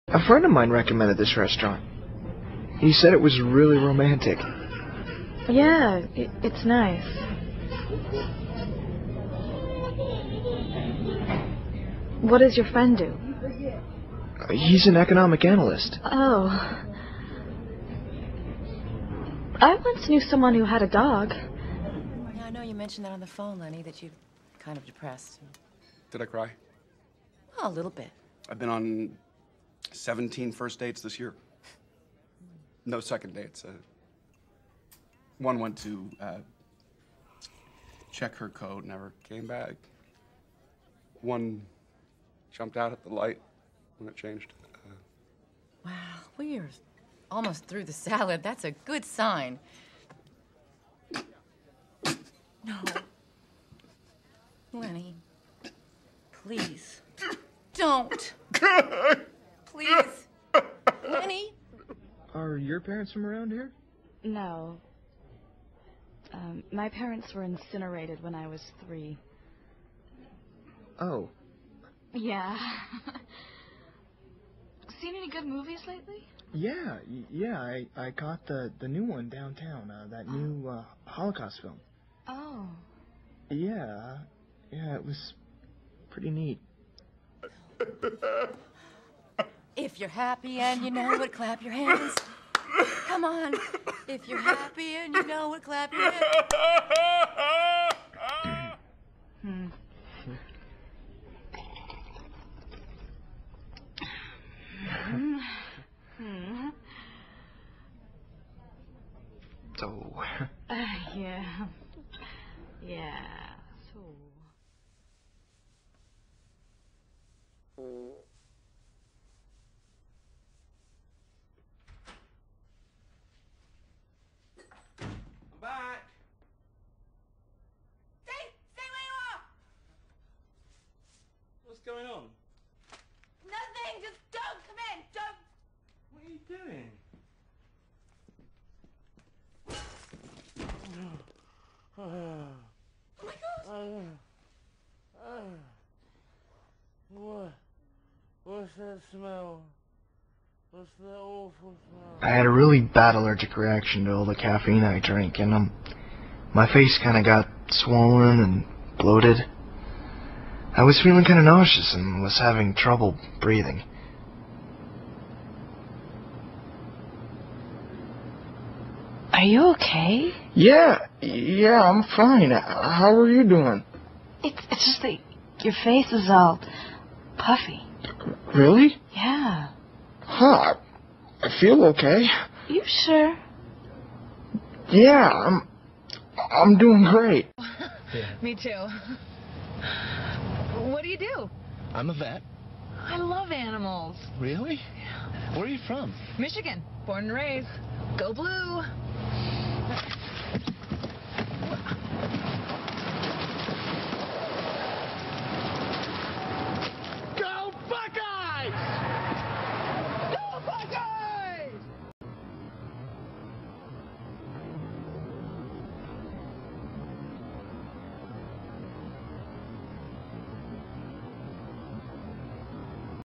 A friend of mine recommended this restaurant. He said it was really romantic. Yeah, it's nice. What does your friend do? He's an economic analyst. Oh. I once knew someone who had a dog. Yeah, I know you mentioned that on the phone, Lenny, that you're kind of depressed. Did I cry? Oh, a little bit. I've been on 17 first dates this year. No second dates. One went to check her coat, never came back. One jumped out at the light when it changed. Wow, we're almost through the salad. That's a good sign. No. Lenny, please. Don't. Please. Lenny. Are your parents from around here? No. My parents were incinerated when I was 3. Oh. Yeah. Seen any good movies lately? Yeah, I caught the new one downtown, that new Holocaust film. Oh. Yeah, it was pretty neat. If you're happy and you know it, clap your hands. Come on. If you're happy and you know it, clap your hands. So... Yeah. Yeah. So... I'm back. Stay where you are. What's going on? Nothing. Just don't come in. Don't. What are you doing? Oh my God. What's that smell? What's that awful smell? I had a really bad allergic reaction to all the caffeine I drank, and my face kind of got swollen and bloated. I was feeling kind of nauseous and was having trouble breathing. Are you okay? Yeah, I'm fine. How are you doing? It's just that your face is all puffy. Really? Yeah. Huh, I feel okay. You sure? Yeah, I'm doing great. Me too. What do you do? I'm a vet. I love animals. Really? Where are you from? Michigan. Born and raised. Go Blue.